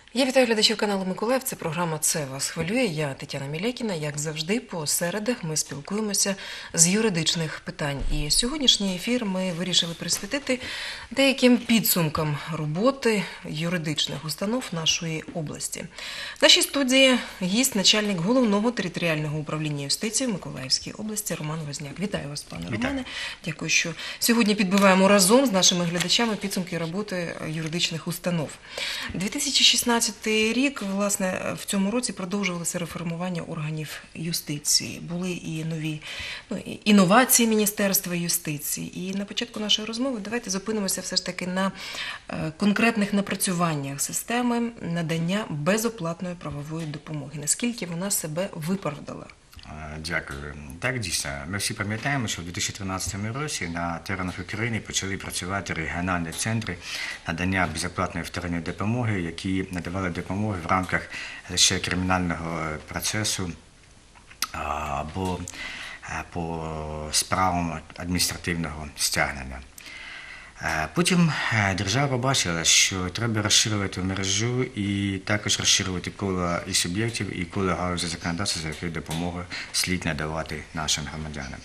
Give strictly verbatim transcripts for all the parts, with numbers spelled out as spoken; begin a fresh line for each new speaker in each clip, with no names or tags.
Я вітаю глядачів каналу Миколаїв. Це програма «Це вас хвилює». Я Тетяна Мілякіна. Як завжди, по середах ми спілкуємося з юридичних питань. І сьогоднішній ефір ми вирішили присвятити деяким підсумкам роботи юридичних установ нашої області. В нашій студії гість, начальник Головного територіального управління юстиції в Миколаївській області Роман Возняк. Вітаю вас, пане
Вітаю.
Романе. Дякую, що сьогодні підбиваємо разом з нашими глядачами підсумки роботи юридичних установ. дві тисячі шістнадцятий рік, власне, в цьому році продовжувалося реформування органів юстиції. Були і нові ну, інновації Міністерства юстиції. І на початку нашої розмови давайте зупинимося все ж таки на е, конкретних напрацюваннях системи надання безоплатної правової допомоги. Наскільки вона себе виправдала?
Дякую. Так, дійсно. Ми всі пам'ятаємо, що в дві тисячі тринадцятому році на теренах України почали працювати регіональні центри надання безоплатної вторинної допомоги, які надавали допомогу в рамках лише кримінального процесу або по справам адміністративного стягнення. Потім держава побачила, що треба розширювати мережу і також розширювати коло і суб'єктів, і коло галузі законодавства, за якою допомогу слід надавати нашим громадянам.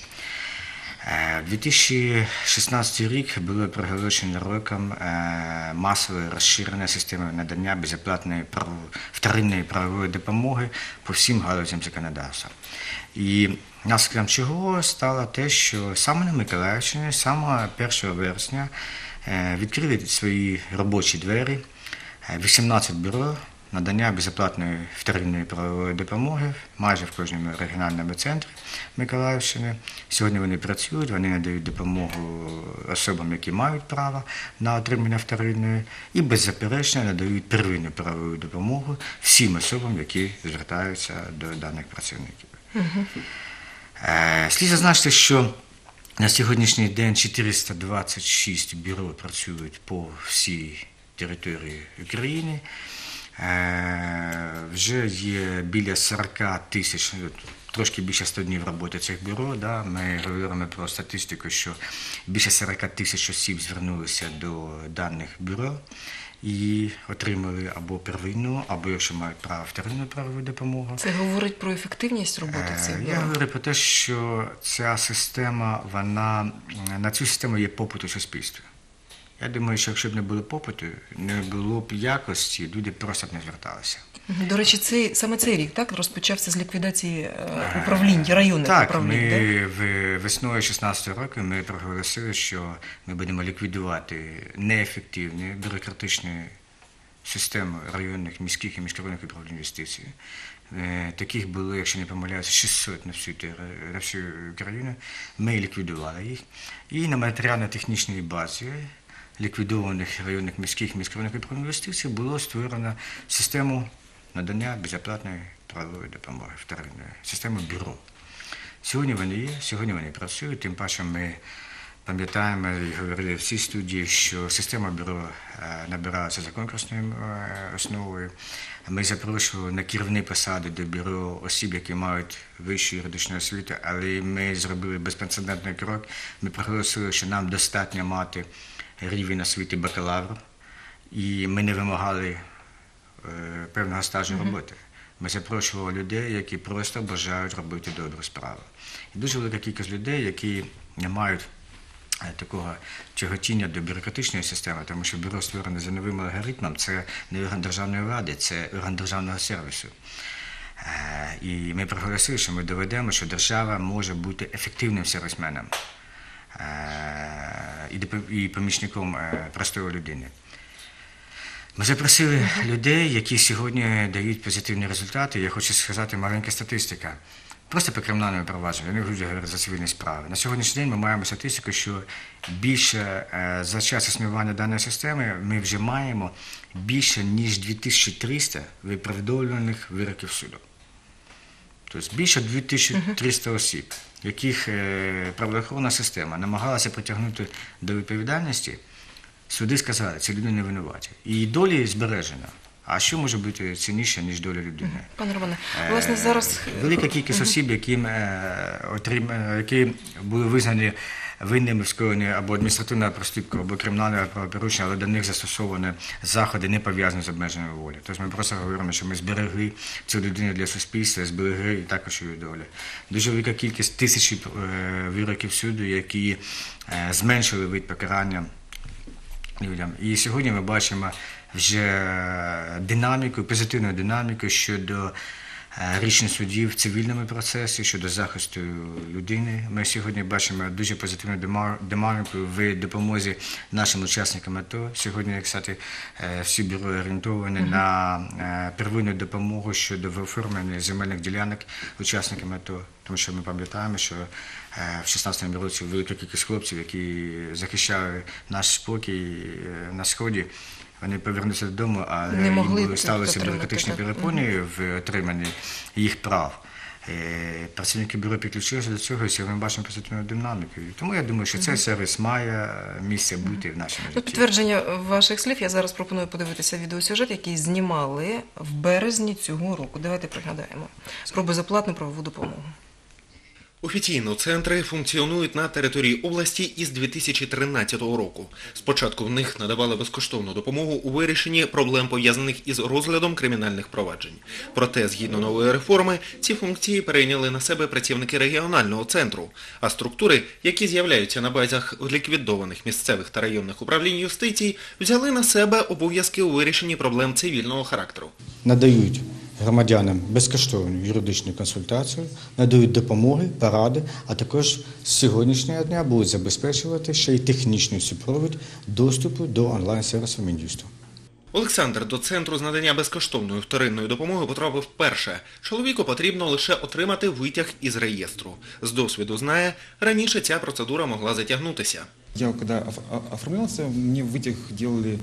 дві тисячі шістнадцятий рік було проголошено роком масової розширеної системи надання безоплатної вторинної правової допомоги по всім галузям законодавства. І наслідком чого стало те, що саме на Миколаївщині, саме першого вересня, відкрили свої робочі двері вісімнадцять бюро надання безоплатної вторинної правової допомоги майже в кожному регіональному центрі Миколаївщини. Сьогодні вони працюють, вони надають допомогу особам, які мають право на отримання вторинної, і беззаперечно надають первинну правову допомогу всім особам, які звертаються до даних працівників. Угу. Слід зазначити, що на сьогоднішній день чотириста двадцять шість бюро працюють по всій території України. Вже є біля сорок тисяч, трошки більше ста днів роботи цих бюро. Да? Ми говоримо про статистику, що більше сорок тисяч осіб звернулися до даних бюро і отримали або первинну, або, якщо мають право, вторинну правову допомогу.
Це говорить про ефективність роботи цих бюро?
Я говорю про те, що ця система, вона, на цю систему є попит у суспільстві. Я думаю, що якщо б не було попиту, не було б якості, люди просто б не зверталися.
До речі, цей, саме цей рік так, розпочався з ліквідації управлінь, районних
так,
управлінь?
Так, ми
да?
весною дві тисячі шістнадцятого року ми проголосили, що ми будемо ліквідувати неефективні бюрократичні системи районних, міських і міськрайонних управлінь юстиції. Таких було, якщо не помиляюся, шістсот на всю, на всю країну. Ми ліквідували їх. І на матеріально-технічній базі ліквідованих районних міських і міськрайонних управлінь юстиції було створено систему надання безоплатної правової допомоги, вторинної, систему бюро. Сьогодні вони є, сьогодні вони працюють, тим паче ми пам'ятаємо і говорили в цій студії, що система бюро набирається за конкурсною основою. Ми запрошували на керівні посади до бюро осіб, які мають вищу юридичну освіту, але ми зробили безпрецедентний крок. Ми проголосили, що нам достатньо мати рівень освіти бакалавра, і ми не вимагали е, певного стажу роботи. Ми запрошували людей, які просто бажають робити добру справу. І дуже велика кількість людей, які не мають е, такого тяготіння до бюрократичної системи, тому що бюро створене за новим алгоритмом, це не орган державної влади, це орган державного сервісу. Е, і ми проголосили, що ми доведемо, що держава може бути ефективним сервісменом і помічником простої людини. Ми запросили людей, які сьогодні дають позитивні результати. Я хочу сказати, маленька статистика. Просто по кримінальному провадженню, я не буду говорити за цивільні справи. На сьогоднішній день ми маємо статистику, що більше за час існування даної системи ми вже маємо більше, ніж дві тисячі триста виправдовуваних вироків суду. Тобто більше дві тисячі триста осіб, яких правоохоронна система намагалася притягнути до відповідальності, суди сказали, ці люди не винуваті. І долі збережена. А що може бути цінніше, ніж доля людини?
Пане Романе, власне, зараз...
Велика кількість осіб, які, які були визнані винними в скоєнні або адміністративного проступку, або кримінального правопорушення, але до них застосовані заходи, не пов'язані з обмеженою волі. Тобто ми просто говоримо, що ми зберегли цю людину для суспільства, зберегли і також її долю. Дуже велика кількість тисячі вироків суду, які зменшили вид покарання людям. І сьогодні ми бачимо вже динаміку, позитивну динаміку щодо рішень судів в цивільному процесі, щодо захисту людини. Ми сьогодні бачимо дуже позитивну динаміку в допомозі нашим учасникам АТО. Сьогодні, кстати, всі бюро орієнтовані mm-hmm. на первинну допомогу щодо оформлення земельних ділянок учасникам АТО. Тому що ми пам'ятаємо, що в шістнадцятому році велика кількість хлопців, які захищали наш спокій на Сході, вони повернуться додому, але
не могли,
їм сталися бюрократичні перепони в отриманні їх прав. Працівники бюро підключилися до цього, і ми бачимо позитивну динаміку. Тому я думаю, що цей сервіс має місце бути в нашому житті.
До підтвердження ваших слів я зараз пропоную подивитися відеосюжет, який знімали в березні цього року. Давайте пригадаємо. Про безоплатну правову допомогу.
Офіційно центри функціонують на території області із дві тисячі тринадцятого року. Спочатку в них надавали безкоштовну допомогу у вирішенні проблем, пов'язаних із розглядом кримінальних проваджень. Проте, згідно нової реформи, ці функції перейняли на себе працівники регіонального центру, а структури, які з'являються на базах ліквідованих місцевих та районних управлінь юстиції, взяли на себе обов'язки у вирішенні проблем цивільного характеру.
Надають громадянам безкоштовну юридичну консультацію, надають допомоги, поради, а також з сьогоднішнього дня будуть забезпечувати ще й технічний супровід доступу до онлайн-сервісу Мін'юсту.
Олександр до центру з надання безкоштовної вторинної допомоги потрапив вперше. Чоловіку потрібно лише отримати витяг із реєстру. З досвіду знає, раніше ця процедура могла затягнутися.
Я коли оформлявся, мені витяг робили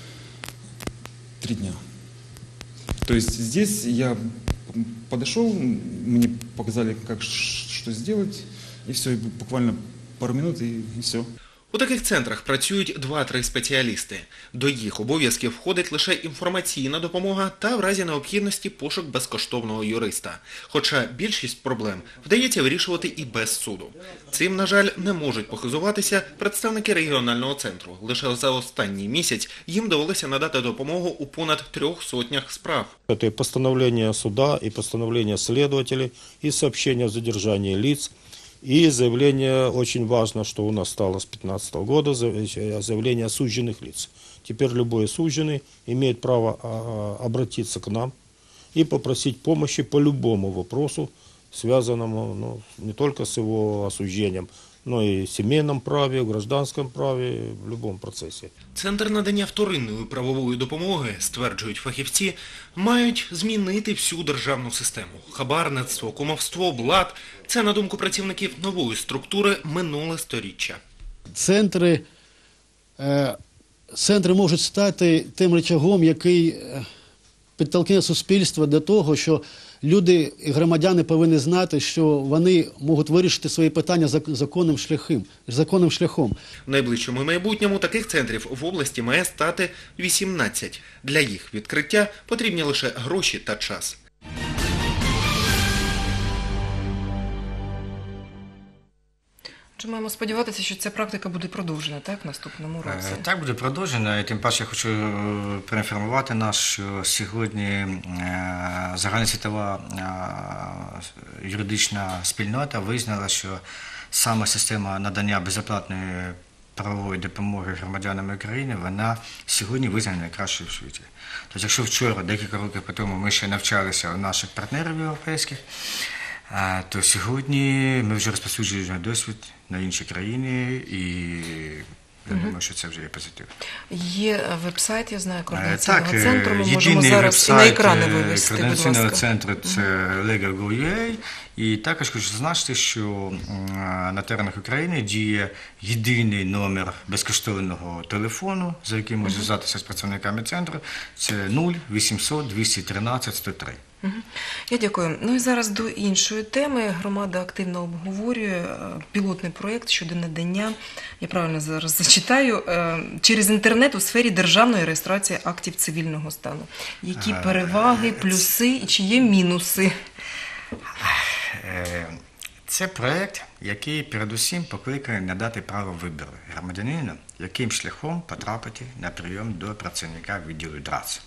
три дня. То есть здесь я подошел, мне показали, как что сделать, и все, буквально пару минут, и, и все.
У таких центрах працюють два-три спеціалісти. До їх обов'язків входить лише інформаційна допомога та в разі необхідності пошук безкоштовного юриста. Хоча більшість проблем вдається вирішувати і без суду. Цим, на жаль, не можуть похизуватися представники регіонального центру. Лише за останній місяць їм довелося надати допомогу у понад трьох сотнях справ.
Это и постановление суда, и постановление следователей, и сообщение о задержании лиц. И заявление, очень важно, что у нас стало с две тысячи пятнадцатого года, заявление осужденных лиц. Теперь любой осужденный имеет право обратиться к нам и попросить помощи по любому вопросу, связанному ну, не только с его осуждением, но и в семейном праве, в гражданском праве, в любом процессе.
Центр надання вторинної правової допомоги, стверджують фахівці, мають змінити всю державну систему. Хабарництво, кумовство, блат – це, на думку працівників нової структури, минуле сторіччя.
Центри, е, центри можуть стати тим рычагом, який підтолкне суспільство до того, що люди і громадяни повинні знати, що вони можуть вирішити свої питання законним шляхом. законним шляхом.
В найближчому майбутньому таких центрів в області має стати вісімнадцять. Для їх відкриття потрібні лише гроші та час.
Чи маємо сподіватися, що ця практика буде продовжена, так, в наступному році?
Так, буде продовжена. І тим паче я хочу проінформувати нас, що сьогодні загальносвітова юридична спільнота визнала, що саме система надання безоплатної правової допомоги громадянам України, вона сьогодні визнана найкращою в світі. Тобто, якщо вчора, декілька років по тому, ми ще навчалися у наших партнерів європейських, то сьогодні ми вже розповсюджуємо досвід на інші країни, і я думаю, що це вже є позитив.
Є веб-сайт, я знаю, координаційного
так,
центру. Ми можемо зараз і на екрани вивести, будь ласка.
Координаційного центру – це legal точка gov точка ua. І також хочу зазначити, що на теренах України діє єдиний номер безкоштовного телефону, за яким можна зв'язатися з працівниками центру. Це нуль вісімсот двісті тринадцять сто три.
Я дякую. Ну і зараз до іншої теми. Громада активно обговорює пілотний проєкт щодо надання, я правильно зараз зачитаю, через інтернет у сфері державної реєстрації актів цивільного стану. Які переваги, плюси і чи є мінуси?
Це проєкт, який передусім покликає надати право вибору громадянину, яким шляхом потрапити на прийом до працівника відділу ДРАЦ.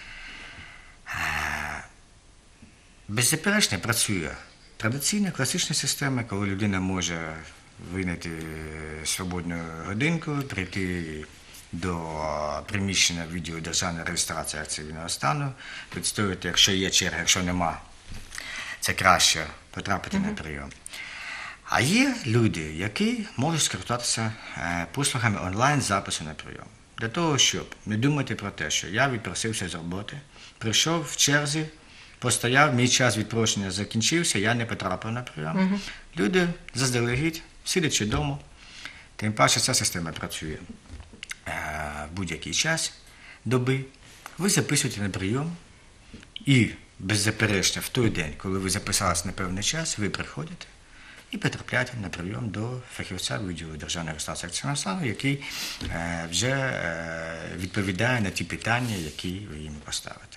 Беззаперечно працює традиційна класична система, коли людина може винайти свободну годинку, прийти до приміщення відділу державної реєстрації акцій цивільного стану, відстояти, якщо є черга, якщо нема, це краще потрапити mm-hmm. на прийом. А є люди, які можуть скористатися послугами онлайн-запису на прийом. Для того, щоб не думати про те, що я відпросився з роботи, прийшов в черзі, постояв, мій час відпрошення закінчився, я не потрапив на прийом. Mm-hmm. Люди заздалегідь, сидячи вдома, тим паче ця система працює в будь-який час доби, ви записуєте на прийом і беззаперечно в той день, коли ви записалися на певний час, ви приходите і потрапляєте на прийом до фахівця відділу державної реєстрації акційного стану, який е, вже е, відповідає на ті питання, які ви їм поставите.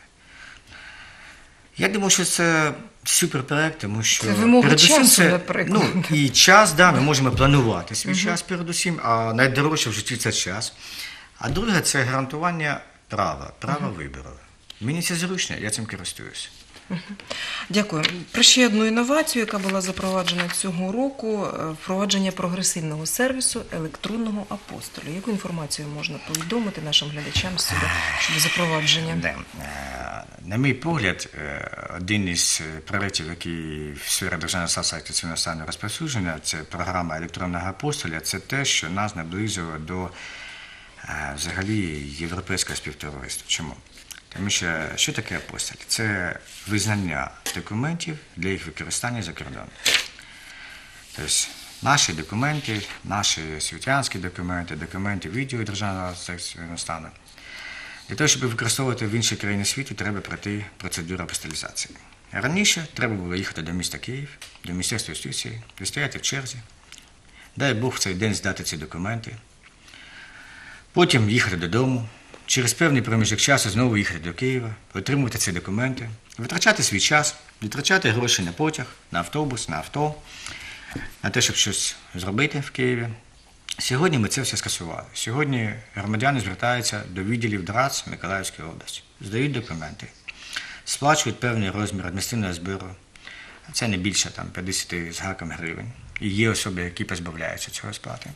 Я думаю, що це суперпроект, тому що
це вимоги
передусім
часу,
це,
наприклад.
ну, і час, да, ми можемо планувати свій uh-huh. час передусім, а найдорожче в житті це час. А друге, це гарантування права, права uh-huh. вибору. Мені це зручно, я цим користуюся.
Дякую. Про ще одну інновацію, яка була запроваджена цього року, впровадження прогресивного сервісу електронного апостолю. Яку інформацію можна повідомити нашим глядачам щодо запровадження?
Да. На мій погляд, один із проєктів, який в сфері державної реєстрації цивільного стану розповсюджена, це програма електронного апостоля, це те, що нас наблизило до взагалі європейського співтовариства. Чому? Тому що, що таке апостиль? Це визнання документів для їх використання за кордоном. Тобто, наші документи, наші світянські документи, документи відділу державного цивільного стану. Для того, щоб використовувати в іншій країні світу, треба пройти процедуру апостилізації. Раніше треба було їхати до міста Київ, до Міністерства юстиції, стояти в черзі, дай Бог в цей день здати ці документи, потім їхати додому, через певний проміжок часу знову їхати до Києва, отримувати ці документи, витрачати свій час, витрачати гроші на потяг, на автобус, на авто, на те, щоб щось зробити в Києві. Сьогодні ми це все скасували. Сьогодні громадяни звертаються до відділів ДРАЦ Миколаївської області, здають документи, сплачують певний розмір адміністративного збору, це не більше там, п'ятдесят з гаком гривень. І є особи, які позбавляються цього сплати.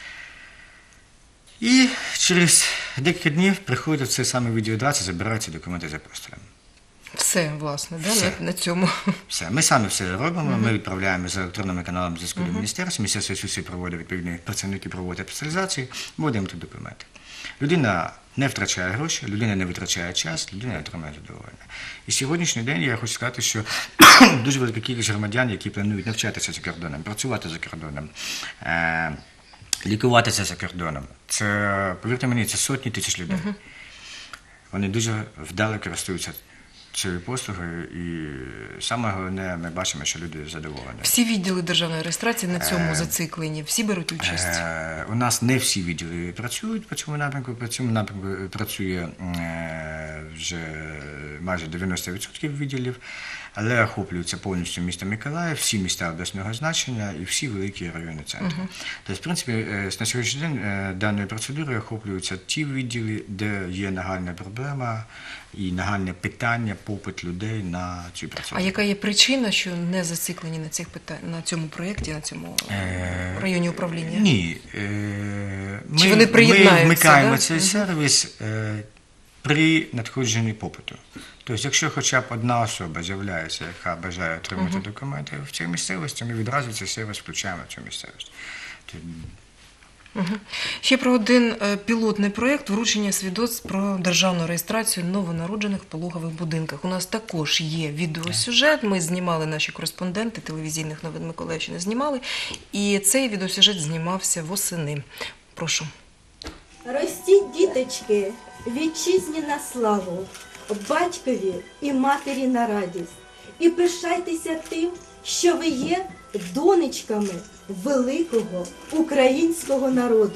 І через декілька днів приходять в цей самий відділ ДРАЦ і забирають ці документи з апостолем.
Все, власне, да?
Все.
На, на цьому.
Все. Ми самі все робимо, mm-hmm. ми відправляємо за електронними каналами зв'язку mm-hmm. до міністерства, Міністерство юстиції проводить, відповідні працівники проводять апостилізацію, вводимо ті документи. Людина не втрачає гроші, людина не витрачає час, людина отримує задоволення. І сьогоднішній день я хочу сказати, що дуже велика кількість громадян, які планують навчатися за кордоном, працювати за кордоном, е- лікуватися за кордоном. Це, повірте мені, це сотні тисяч людей. Uh-huh. Вони дуже вдало користуються цією послугою, і саме головне, ми бачимо, що люди задоволені.
Всі відділи державної реєстрації на цьому зациклені, всі беруть участь?
У нас не всі відділи працюють по цьому напрямку, по цьому напрямку працює вже майже дев'яносто відсотків відділів, але охоплюється повністю місто Миколаїв, всі міста обласного значення і всі великі районні центри. Uh-huh. Тобто, в принципі, на сьогоднішній день даною процедурою охоплюються ті відділи, де є нагальна проблема і нагальне питання, попит людей на цю процедуру.
А яка є причина, що не зациклені на цих питань, на цьому проєкті, на цьому районі управління?
Ні. Ми,
Чи вони приєднаються?
Ми вмикаємо
да?
цей uh-huh. сервіс при надходженні попиту. Тобто, якщо хоча б одна особа з'являється, яка бажає отримати uh-huh. документи в цій місцевості, ми відразу цей сервіс включаємо в цю місцевість.
Угу. Ще про один е, пілотний проєкт вручення свідоцтв про державну реєстрацію новонароджених в пологових будинках. У нас також є відеосюжет, ми знімали, наші кореспонденти телевізійних новин Миколаївщини знімали, і цей відеосюжет знімався восени. Прошу.
Ростіть, діточки, вітчизні на славу, батькові і матері на радість. І пишайтеся тим, що ви є донечками великого українського народу.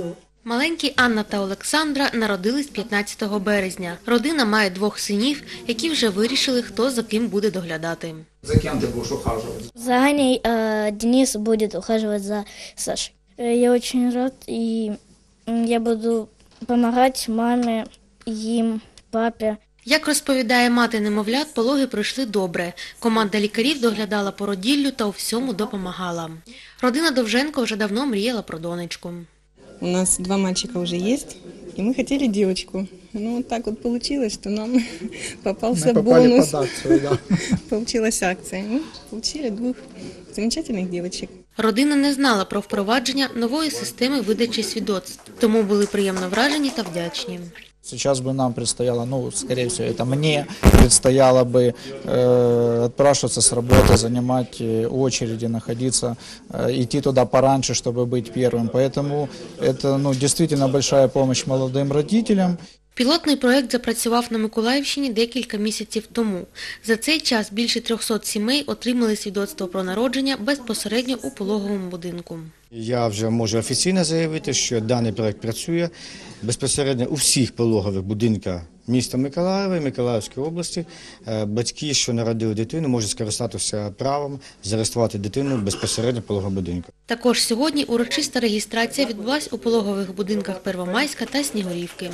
Маленькі Анна та Олександра народились п'ятнадцятого березня. Родина має двох синів, які вже вирішили, хто за ким буде доглядати.
За кем ты будешь ухаживать?
За Аней э, Денис будет ухаживать за Сашей. Э, Я очень рад, и м, я буду помогать маме, им, папе.
Як розповідає мати немовлят, пологи пройшли добре. Команда лікарів доглядала породіллю та у всьому допомагала. Родина Довженко вже давно мріяла про донечку.
У нас два мальчика уже есть, и мы хотели девочку. Ну, вот так вот получилось, что нам попался
Мы попали
бонус.
под акцию, да.
Получилась акция. Мы получили двух замечательных девочек.
Родина не знала про впровадження нової системи видачі свідоцтв, тому були приємно вражені та вдячні.
Сейчас бы нам предстояло, ну, скорее всего, это мне предстояло бы э, отпрашиваться с работы, занимать э, очереди, находиться, э, идти туда пораньше, чтобы быть первым. Поэтому это, ну, действительно большая помощь молодым родителям.
Пілотний проект запрацював на Миколаївщині декілька місяців тому. За цей час більше трьохсот сімей отримали свідоцтво про народження безпосередньо у пологовому будинку.
Я вже можу офіційно заявити, що даний проект працює безпосередньо у всіх пологових будинках міста Миколаєва і Миколаївської області. Е, Батьки, що народили дитину, можуть скористатися правом зареєструвати дитину безпосередньо в пологовому будинку.
Також сьогодні урочиста реєстрація відбулась у пологових будинках Первомайська та Снігурівки.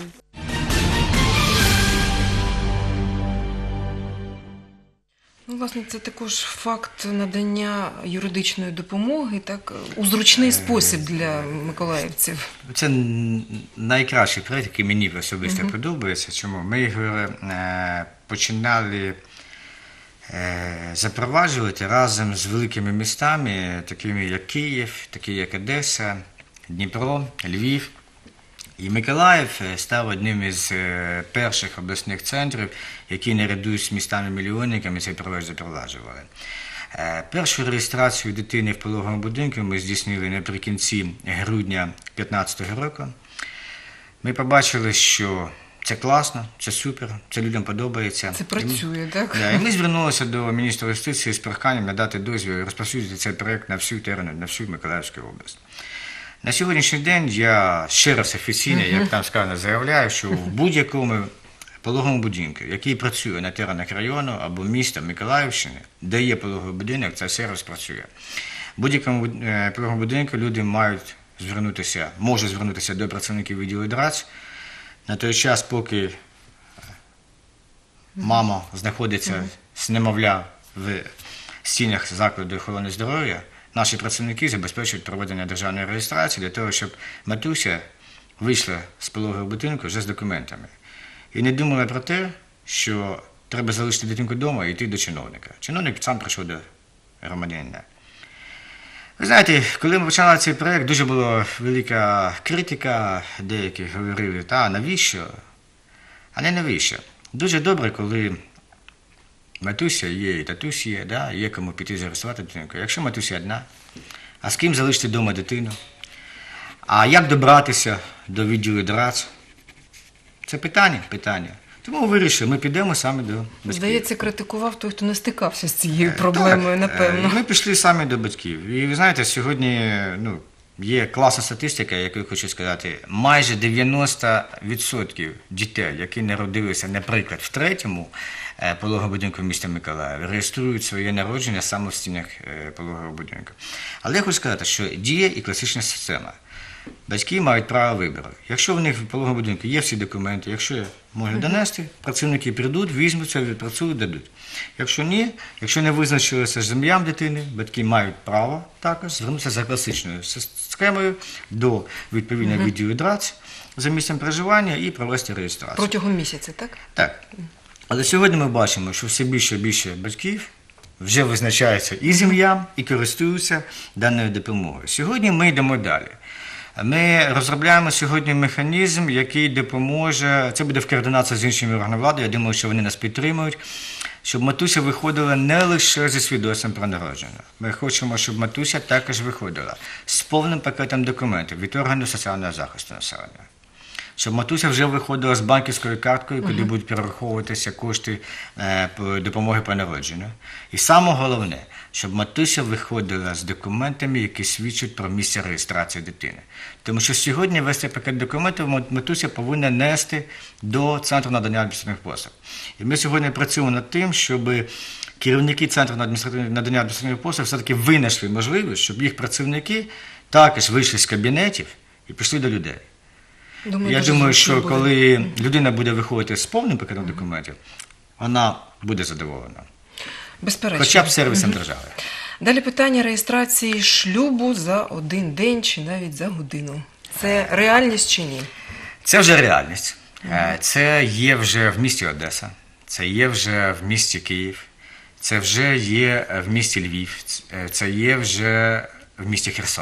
Ну, власне, це також факт надання юридичної допомоги, так, у зручний спосіб для миколаївців.
Це н- найкращий проект, який мені особисто uh-huh. подобається. Чому? Ми його е, починали е, запроваджувати разом з великими містами, такими як Київ, такі як Одеса, Дніпро, Львів. І Миколаїв став одним із перших обласних центрів, які наряду з містами-мільйонниками цей проект запроваджували. Першу реєстрацію дитини в пологовому будинку ми здійснили наприкінці грудня дві тисячі п'ятнадцятого року. Ми побачили, що це класно, це супер, це людям подобається.
Це працює, і, так?
Да, і ми звернулися до міністра юстиції з проханням надати дозвіл і розповсюдити цей проект на всю територію, на всю Миколаївську область. На сьогоднішній день я ще раз офіційно, як там сказано, заявляю, що в будь-якому пологовому будинку, який працює на теренах району або міста Миколаївщини, де є пологовий будинок, цей сервіс працює. В будь-якому пологовому будинку люди мають звернутися, можуть звернутися до працівників відділу ДРАЦ на той час, поки мама знаходиться з немовля в стінах закладу охорони здоров'я. Наші працівники забезпечують проведення державної реєстрації для того, щоб матуся вийшла з пологового будинку вже з документами. І не думала про те, що треба залишити дитинку вдома і йти до чиновника. Чиновник сам прийшов до громадянина. Ви знаєте, коли ми почали цей проєкт, дуже була велика критика, деякі говорили, та навіщо? А не навіщо. Дуже добре, коли матуся є і татусь є, да, є кому піти зареєструвати дитинку. Якщо матуся одна, а з ким залишити вдома дитину? А як добратися до відділу ДРАЦ? Це питання, питання. Тому вирішили, ми підемо саме до батьків.
Здається, критикував той, хто не стикався з цією проблемою,
так,
напевно.
Ми пішли саме до батьків. І ви знаєте, сьогодні ну, є класна статистика, яку я хочу сказати. Майже дев'яносто відсотків дітей, які народилися, наприклад, в третьому пологовому будинку міста Миколаєва, реєструють своє народження саме в стінах пологового будинку. Але я хочу сказати, що діє і класична система. Батьки мають право вибору. Якщо в них в пологовому будинку є всі документи, якщо можна донести, працівники прийдуть, візьмуться, відпрацюють, дадуть. Якщо ні, якщо не визначилося з ім'ям дитини, батьки мають право також звернутися за класичною схемою до відповідного відділу ДРАЦ за місцем проживання і провести реєстрацію.
Протягом місяця, так?
Так. Але сьогодні ми бачимо, що все більше і більше батьків вже визначаються і з ім'ям, і користуються даною допомогою. Сьогодні ми йдемо далі. Ми розробляємо сьогодні механізм, який допоможе, це буде в координації з іншими органами влади, я думаю, що вони нас підтримують, щоб матуся виходила не лише зі свідоцтвом про народження. Ми хочемо, щоб матуся також виходила з повним пакетом документів від органів соціального захисту населення. щоб матуся вже виходила з банківською карткою, куди будуть перераховуватися кошти е, по допомоги по народженню. І саме головне, щоб матуся виходила з документами, які свідчать про місце реєстрації дитини. Тому що сьогодні весь цей пакет документів матуся повинна нести до Центру надання адміністративних послуг. І ми сьогодні працюємо над тим, щоб керівники Центру надання адміністративних послуг все-таки винайшли можливість, щоб їх працівники також вийшли з кабінетів і пішли до людей.
Думаю,
Я
дуже
думаю,
зручно
що
буде.
коли людина буде виходити з повним пакетом документів, вона буде задоволена.
Безперечно.
Хоча б сервісом держави.
Далі питання реєстрації шлюбу за один день чи навіть за годину. Це реальність чи ні?
Це вже реальність. Е, Це є вже в місті Одеса, це є вже в місті Київ, це вже є в місті Львів, е, це є вже в місті Херсон.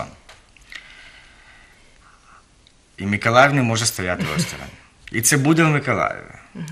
І Миколаїв не може стояти осторонь. І це буде в Миколаєві.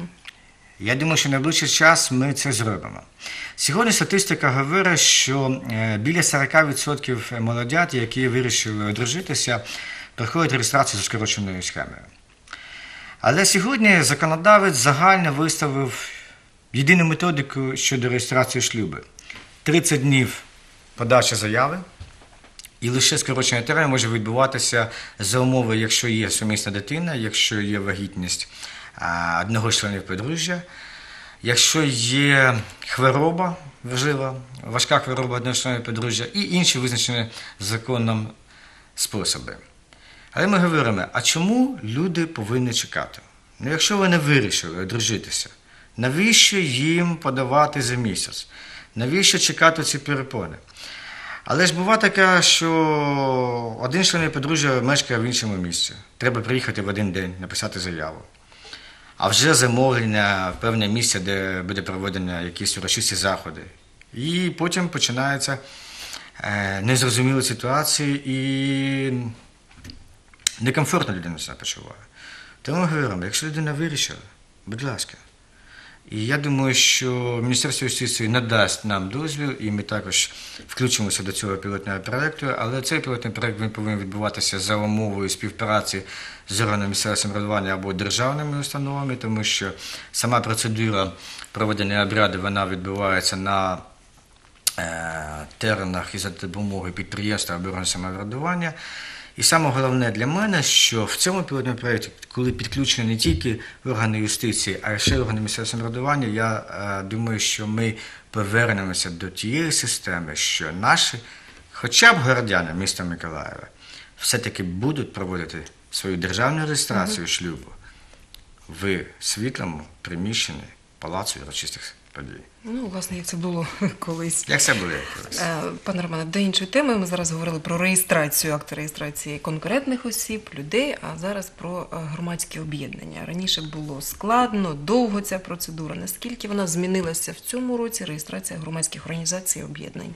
Я думаю, що в найближчий час ми це зробимо. Сьогодні статистика говорить, що е, біля сорок відсотків молодят, які вирішили одружитися, проходять реєстрацію за скороченою схемою. Але сьогодні законодавець загально виставив єдину методику щодо реєстрації шлюбу. тридцять днів подачі заяви, і лише скорочений термін може відбуватися за умови, якщо є сумісна дитина, якщо є вагітність а, одного з членів подружжя, якщо є хвороба важлива, важка хвороба одного з членів подружжя і інші визначені законом способи. Але ми говоримо, а чому люди повинні чекати? Ну, якщо вони вирішили одружитися, навіщо їм подавати за місяць? Навіщо чекати ці перепони? Але ж буває таке, що один член подружжя мешкає в іншому місці. Треба приїхати в один день, написати заяву. А вже замовлення в певне місце, де буде проведено якісь урочисті заходи. І потім починаються е, незрозумілі ситуації і некомфортно людина себе почуває. Тому ми говоримо, якщо людина вирішила, будь ласка. І я думаю, що Міністерство юстиції надасть нам дозвіл, і ми також включимося до цього пілотного проєкту, але цей пілотний проєкт він повинен відбуватися за умовою співпраці з органами місцевого самоврядування або державними установами, тому що сама процедура проведення обряду, вона відбувається на е, теренах і за допомогою підприємства або органів самоврядування. І саме головне для мене, що в цьому пілотному проєкті, коли підключені не тільки органи юстиції, а ще й органи місцевого самоврядування, я е, думаю, що ми повернемося до тієї системи, що наші, хоча б городяни міста Миколаєва, все-таки будуть проводити свою державну реєстрацію шлюбу в світлому приміщенні Палацу урочистих подій.
Ну, власне, як це було колись.
Як це було колись?
Е, Пане Романе, до іншої теми. Ми зараз говорили про реєстрацію, акти реєстрації конкретних осіб, людей, а зараз про е, громадські об'єднання. Раніше було складно, довго ця процедура. Наскільки вона змінилася в цьому році, реєстрація громадських організацій і об'єднань?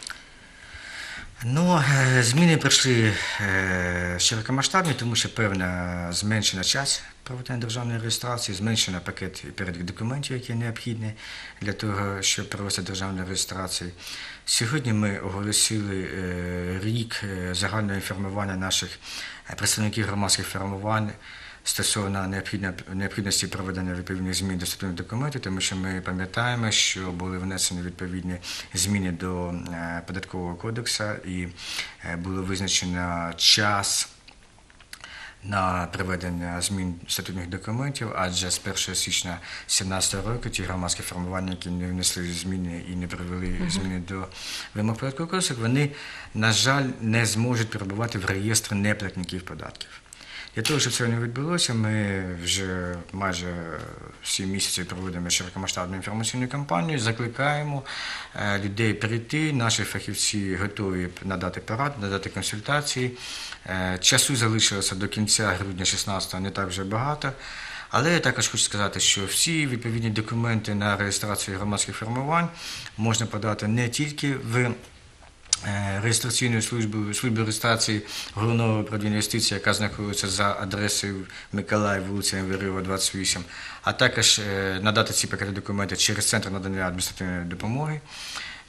Ну, е, зміни прийшли е, широкомасштабні, тому що певна зменшена час проведення державної реєстрації, зменшено пакет і перелік документів, які необхідні для того, щоб провести державну реєстрацію. Сьогодні ми оголосили е, рік е, загального інформування наших представників громадських формувань стосовно необхідності проведення відповідних змін до статутних документів, тому що ми пам'ятаємо, що були внесені відповідні зміни до Податкового кодексу і було визначено час на проведення змін статутних документів, адже з першого січня дві тисячі сімнадцятого року ті громадські формування, які не внесли зміни і не провели uh-huh. зміни до вимог Податкового кодексу, вони, на жаль, не зможуть перебувати в реєстрі неплатників податків. Для того, щоб це не відбулося, ми вже майже всі місяці проводимо широкомасштабну інформаційну кампанію, закликаємо людей перейти, наші фахівці готові надати поради, надати консультації. Часу залишилося до кінця грудня шістнадцятого не так вже багато, але я також хочу сказати, що всі відповідні документи на реєстрацію громадських формувань можна подати не тільки в реєстраційну службу, службу реєстрації Головного управління юстиції, яка знаходиться за адресою Миколаїв, вулиця Євреєва, двадцять вісім, а також надати ці пакети документів через Центр надання адміністративної допомоги.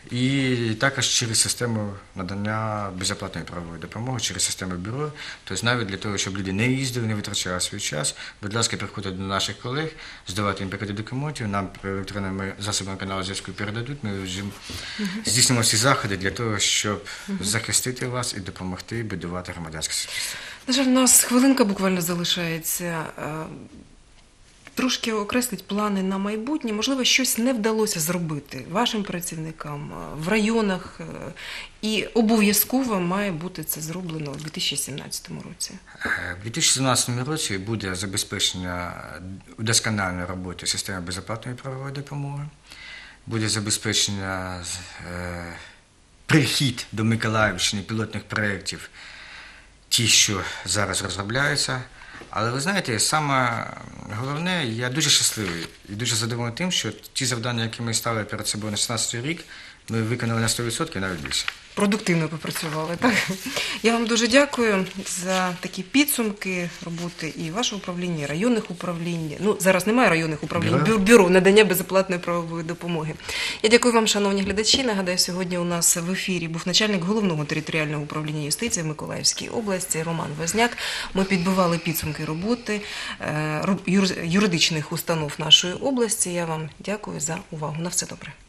І також через систему надання безоплатної правової допомоги, через систему бюро. Тобто навіть для того, щоб люди не їздили, не витрачали свій час, будь ласка, приходьте до наших колег, здавати їм пакети документів, нам електронними засобами каналу зв'язку передадуть, ми вже здійснимо всі заходи для того, щоб захистити вас і допомогти будувати громадянське суспільство.
На жаль, у нас хвилинка буквально залишається. Трошки окреслить плани на майбутнє. Можливо, щось не вдалося зробити вашим працівникам в районах, і обов'язково має бути це зроблено у дві тисячі сімнадцятому році.
У дві тисячі сімнадцятому році буде забезпечення удосконалення роботи системи безоплатної правової допомоги, буде забезпечення е, прихід до Миколаївщини пілотних проєктів, ті, що зараз розробляються. Але ви знаєте, саме головне, я дуже щасливий і дуже задоволений тим, що ті завдання, які ми ставили перед собою на шістнадцятий рік, ми виконали на сто відсотків, навіть більше.
Продуктивно попрацювали, так? Я вам дуже дякую за такі підсумки роботи і вашого управління, і районних управлінь. Ну, зараз немає районних управлінь, бюро, бюро надання безоплатної правової допомоги. Я дякую вам, шановні глядачі. Нагадаю, сьогодні у нас в ефірі був начальник Головного територіального управління юстиції в Миколаївській області Роман Возняк. Ми підбивали підсумки роботи юридичних установ нашої області. Я вам дякую за увагу. На все добре.